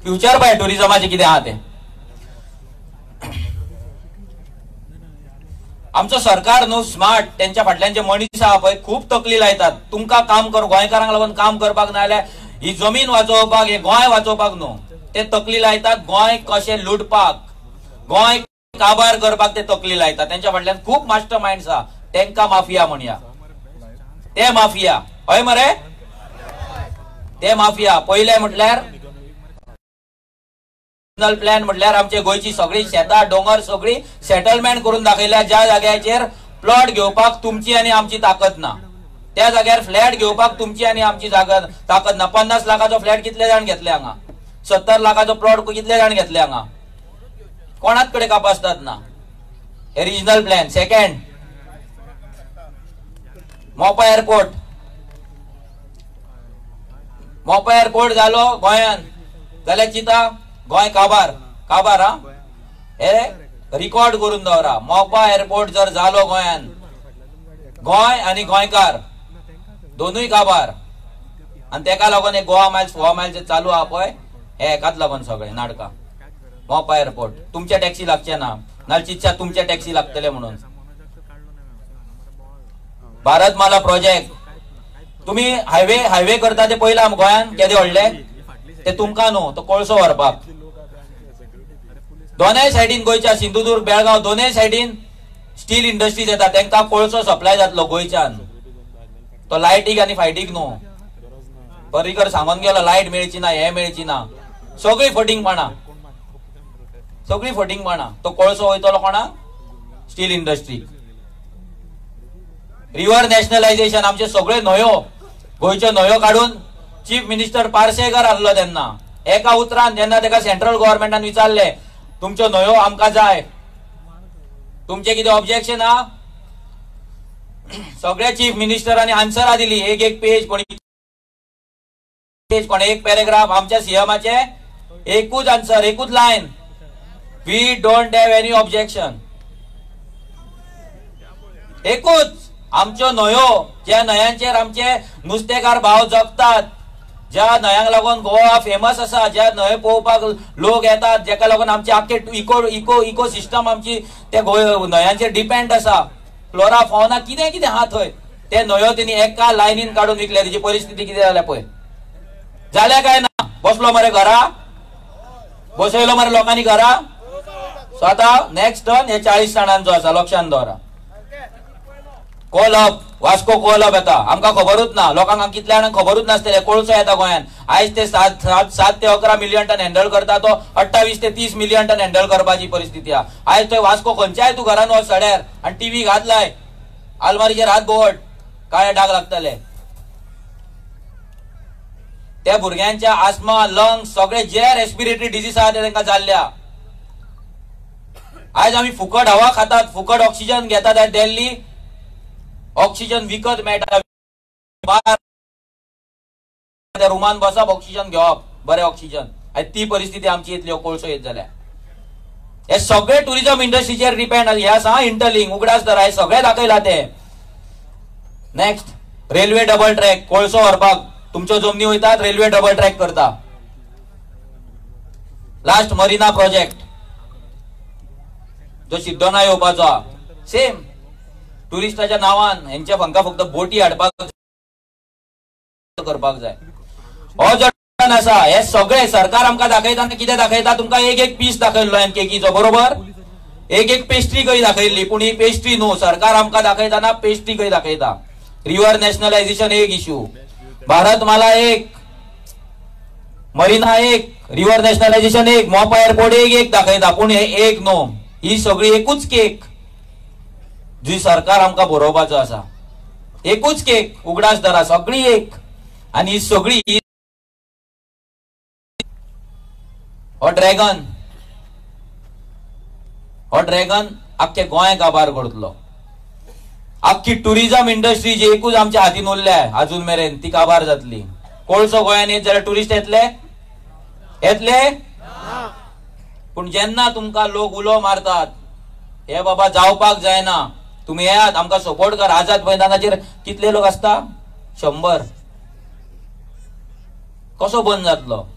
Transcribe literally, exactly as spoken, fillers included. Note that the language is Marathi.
फ्युचर पळय टुरिझमाचे कितें आहा तें. आमचो सरकार न्हू स्मार्ट, त्यांच्या फाटल्यान जे मनीस आहा पळय खूब तकली लायतात. तुमकां काम कर गोंयकारांक लागून काम करपाक ना जाल्यार ही जमीन वाचोवपाक हे गोंय वाचोवपाक न्हू. ते तकली लायतात गोंय कशें लुटपाक, गोंय काबार करपाक ते तकली लायतात. त्यांच्या फाटल्यान खूब मास्टर माइंड्स आहा. तेंका माफिया म्हणया. ते माफिया हय मरे, ते माफिया. पहिले म्हटल्यार प्लॅन म्हटल्यार आमचे गोंयची सगळी शेतां डोंगर सगळी सेटलमेंट करून दाखयल्या. ज्या जाग्याचेर प्लॉट घेवपाक तुमची आनी आमची ताकद ना, त्या जाग्यार फ्लॅट घेवपाक तुमची आनी आमची ताकद ना. पन्नास लाखाचो फ्लॅट कितले जाण घेतले हांगा, सत्तर लाखाचो प्लॉट कितले जाण घेतले हांगा, कोणाच कडेन कापासतात ना. हे regional plan. Second Mopa airport. Mopa airport जालो गोंयान जाल्यार चिता गोंय काबार काबार हा. हे रिकॉर्ड करून दवरा. मोपा एअरपोर्ट जर जालो गोंयान, गोंय आणि गोंयकार दोनूय काबार. आणि तेका लागून हे गोवा मायल्स फोवा मायल्स चालू आहा पळय हे एकाच लागून सगळे नाटकां. मोपा एअरपोर्ट तुमच्या टॅक्सी लागचे ना, नालचितच्या तुमच्या टॅक्सी लागतले म्हणून. भारतमाला प्रोजेक्ट तुम्ही हायवे हायवे करता ते पयला गोंयान केदे व्हडले ते तुमकां न्हू, तो कोळसो व्हरपाक. दोनय सायडीन गोंयच्या सिंधुदुर्ग बेळगांव दोनय सायडीन स्टील इंडस्ट्रीज येता, तांकां कोळसो सप्लाय जातलो गोंयच्यान. तो लायटीक आनी फायटीक न्हू. पर्रीकर सांगून गेलो लायट मेळची ना, हे मेळची ना, सगळी फटींगपणां सगळी फटींगपणां. तो कोळसो वयतलो कोणा, स्टील इंडस्ट्रीक. River nationalisation. आमचे सगळे न्हंयो गोंयच्यो न्हंयो काढून चीफ मिनिस्टर पार्सेकर आसलो तेन्ना एका उतरान जेन्ना तेका सेंट्रल गव्हर्नमेंटान विचारले तुमच्यो न्हंयो आमकां जाय, तुमचे कितें ऑब्जेक्शन आहा, सगळ्या चीफ मिनिस्टरांनी आन्सरां दिली. एक एक पेज कोणी पेज कोणी एक पॅरेग्राफ. आमच्या सीएमाचे एकूच आन्सर एकूच लायन, we don't have any objection. एकूच. आमच्यो न्हंयो ज्या न्हंयांचेर आमचे नुस्तेकार भाव जगतात, ज्या न्हंयांक लागून गोवा फेमस आसा, ज्या न्हंय पळोवपाक लोक येतात, जेका लागून आमचे आख्खे इको इको इको सिस्टम आमची त्या न्हंयांचेर डिपेंड आसा. फ्लोरा फाउना कितें कितें आहा थंय ते न्हंयो तेणी एका लायनीन काडून विकल्या. तेची परिस्थिती कितें जाल्या पळय. जाल्या काय ना, बसलो मरे घरा, बसयलो मरे लोकांनी घरा. सो आतां नेक्स्ट टर्न हे चाळीस जाणांचो आसा, लक्षांत दवरा. कोलप वास्को कोलप येता, आमकां खबरूच ना, लोकांक कितल्या जाणांक खबरूच नासतले. कोळसो येता गोंयान. आयज ते सात सात सात ते अकरा मिलियन टन हँडल करता, तो अठ्ठावीस ते तीस मिलियन टन हँडल करपाची परिस्थिती आहा. आयज थंय वास्को खंयच्याय तूं घरान वच सड्यार आनी टीव्ही घातलाय, आलमारीचेर हात बोवट, काळे डाग लागतले. त्या भुरग्यांच्या आस्मा लंग्स सगळे जे रेस्पिरेटरी डिजीज आहा ते तांकां जाल्ल्या. आयज आमी फुकट हवा खातात, फुकट ऑक्सिजन घेतात. आयज दिल्ली ऑक्सिजन विकत मेळटा. रुमान बसप ऑक्सिजन घेवप, बरे ऑक्सिजन. आयज ती परिस्थिती आमची येतली कोळसो येत जाल्यार. हे सगळे टुरिझम इंडस्ट्रीचेर डिपेंड हे आसा. इंटरलिंक उगडास दर हे सगळे दाखयला ते. Next railway double track. कोळसो व्हरपाक तुमच्यो जमनी वयतात, रेल्वे डबल ट्रॅक करता. लास्ट मरीना प्रोजेक्ट जो सिद्धोना येवपाचो आहा, सेम टुरिस्टाच्या नावान हेंच्या फंका फक्त बोटी हाडपाक करपाक जाय. हो जो आसा हे सगळे सरकार आमकां दाखयता. कितें दाखयता, तुमकां एक एक पीस दाखयल्लो हांवें केकीचो, बरोबर. एक एक पेस्ट्री खंय दाखयल्ली, पूण ही पेस्ट्री न्हू, सरकार आमकां दाखयताना पेस्ट्री खंय दाखयता. रिव्हर नॅशनलायझेशन एक इश्यू, भारतमाला एक, मरीना एक, रिव्हर नॅशनलायझेशन एक, मोपा एअरपोर्ट एक एक दाखयता, पूण हे एक न्हू. ही सगळी एकूच केक जी सरकार आमकां बरोवपाचो आसा. एकूच केक उगडास धरा, सगळी एक. आनी ही सगळी हो ड्रॅगन हो ड्रॅगन आख्खे गोंय काबार करतलो. आख्खी टुरिझम इंडस्ट्री जी एकूच आमच्या हातीन उरल्या अजून मेरेन ती काबार जातली. कोळसो गोंयान येत जाल्यार टुरिस्ट येतले येतले पूण जेन्ना तुमकां लोक उलो मारतात हे बाबा जावपाक जायना, तुम्ही येयात आमकां सपोर्ट कर. आझाद मैदानाचेर कितले लोक आसता, शंभर. कसो बंद जातलो.